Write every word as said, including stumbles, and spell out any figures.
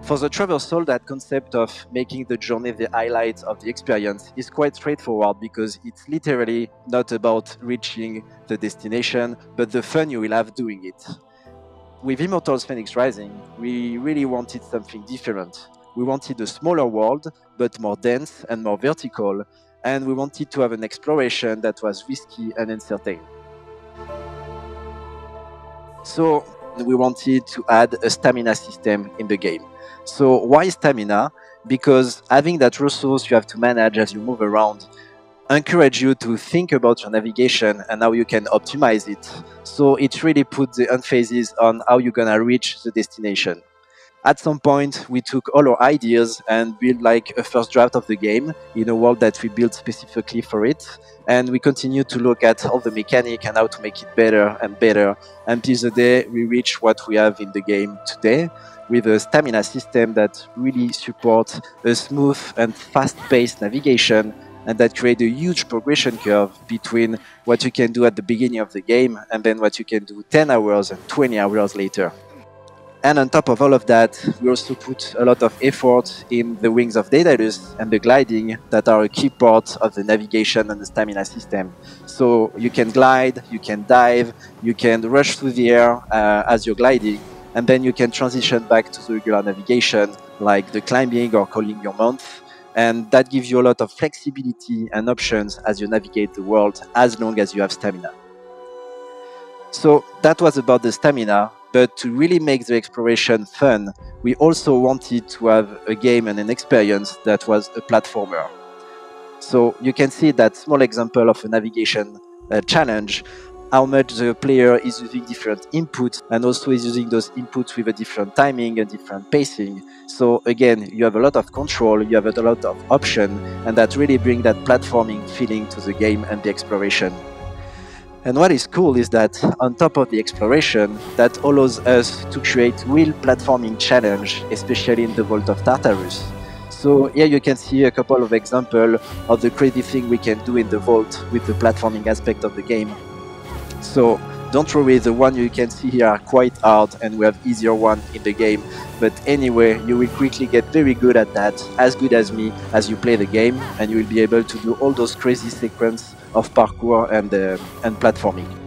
For the traversal, that concept of making the journey the highlight of the experience is quite straightforward because it's literally not about reaching the destination, but the fun you will have doing it. With Immortals Fenyx Rising, we really wanted something different. We wanted a smaller world, but more dense and more vertical, and we wanted to have an exploration that was risky and uncertain. So we wanted to add a stamina system in the game. So why stamina? Because having that resource you have to manage as you move around encourage you to think about your navigation and how you can optimize it. So it really puts the emphasis on how you're gonna reach the destination. At some point, we took all our ideas and built like a first draft of the game in a world that we built specifically for it. And we continue to look at all the mechanic and how to make it better and better until the day we reach what we have in the game today, with a stamina system that really supports a smooth and fast-paced navigation, and that create a huge progression curve between what you can do at the beginning of the game and then what you can do ten hours and twenty hours later. And on top of all of that, we also put a lot of effort in the Wings of Daedalus and the gliding that are a key part of the navigation and the stamina system. So you can glide, you can dive, you can rush through the air uh, as you're gliding, and then you can transition back to the regular navigation, like the climbing or calling your mount. And that gives you a lot of flexibility and options as you navigate the world, as long as you have stamina. So that was about the stamina, but to really make the exploration fun, we also wanted to have a game and an experience that was a platformer. So you can see that small example of a navigation uh, challenge, how much the player is using different inputs and also is using those inputs with a different timing and different pacing. So again, you have a lot of control, you have a lot of option, and that really brings that platforming feeling to the game and the exploration. And what is cool is that on top of the exploration, that allows us to create real platforming challenge, especially in the Vault of Tartarus. So here you can see a couple of examples of the crazy thing we can do in the Vault with the platforming aspect of the game. So don't worry, the one you can see here are quite hard and we have easier one in the game. But anyway, you will quickly get very good at that, as good as me, as you play the game, and you will be able to do all those crazy sequences of parkour and, uh, and platforming.